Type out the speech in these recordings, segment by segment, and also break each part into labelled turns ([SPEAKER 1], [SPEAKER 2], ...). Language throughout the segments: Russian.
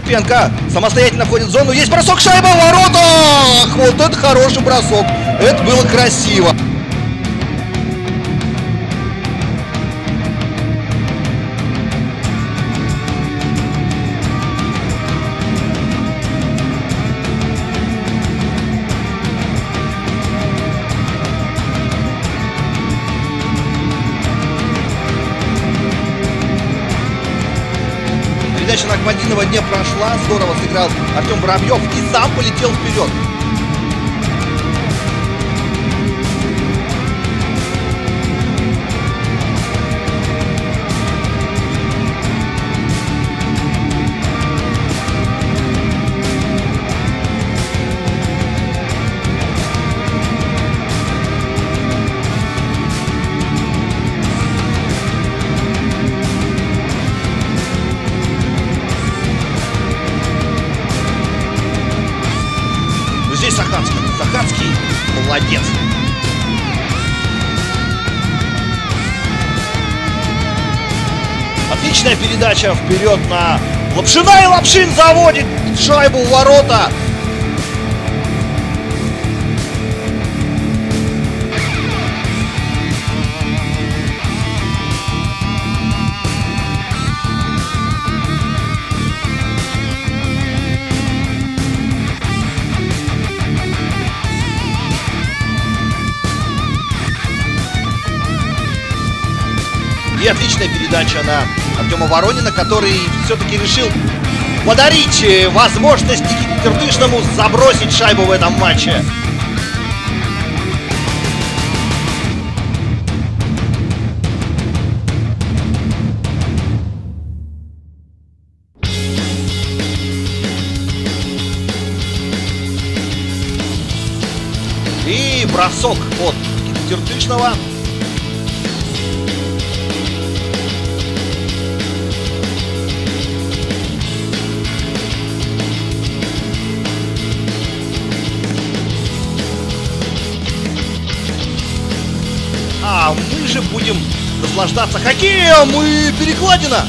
[SPEAKER 1] Карпенко самостоятельно входит в зону. Есть бросок, шайба в воротах! Вот это хороший бросок. Это было красиво. Передача на Ахмадинова не прошла. Здорово сыграл Артем Воробьев и сам полетел вперед. Здесь Сахацкий. Сахацкий молодец. Отличная передача вперед на Лапшина, и Лапшин заводит шайбу в ворота. И отличная передача на Артема Воронина, который все-таки решил подарить возможность Никите Тыртышному забросить шайбу в этом матче. И бросок от Никиты Тыртышного. А мы же будем наслаждаться хоккеем и перекладина.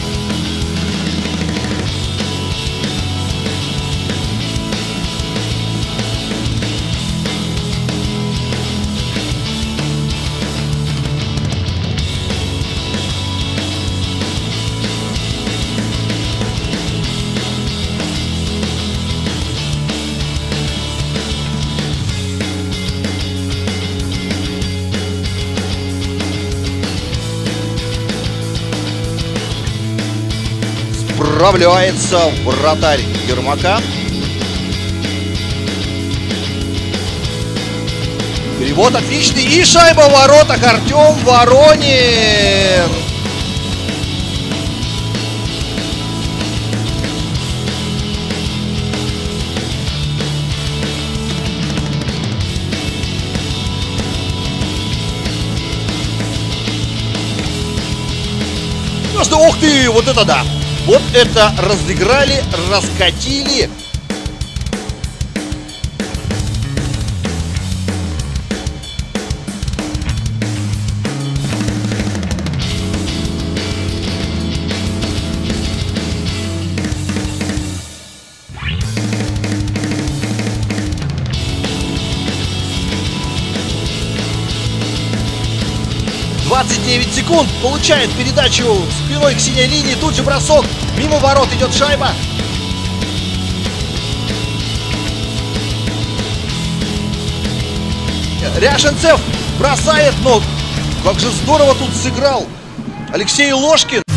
[SPEAKER 1] Справляется вратарь Ермака. Перевод отличный. И шайба в воротах. Артем Воронин. Ну что, ух ты, вот это да. Вот это разыграли, раскатили. «29 секунд». Получает передачу спиной к синей линии. Тут же бросок. Мимо ворот идет шайба. Ряшенцев бросает, но как же здорово тут сыграл Алексей Ложкин.